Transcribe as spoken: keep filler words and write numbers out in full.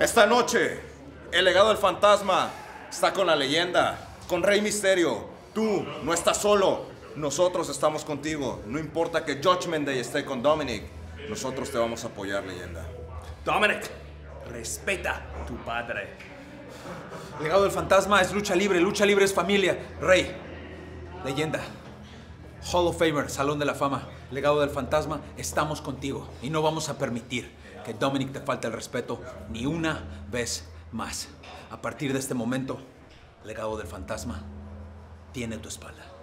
Esta noche, el legado del fantasma está con la leyenda, con Rey Mysterio. Tú no estás solo, nosotros estamos contigo. No importa que Judgment Day esté con Dominik, nosotros te vamos a apoyar, leyenda. Dominik, respeta a tu padre. Legado del Fantasma es lucha libre, lucha libre es familia. Rey, leyenda, Hall of Famer, Salón de la Fama, Legado del Fantasma, estamos contigo y no vamos a permitir que Dominik te falte el respeto ni una vez más. A partir de este momento, Legado del Fantasma tiene tu espalda.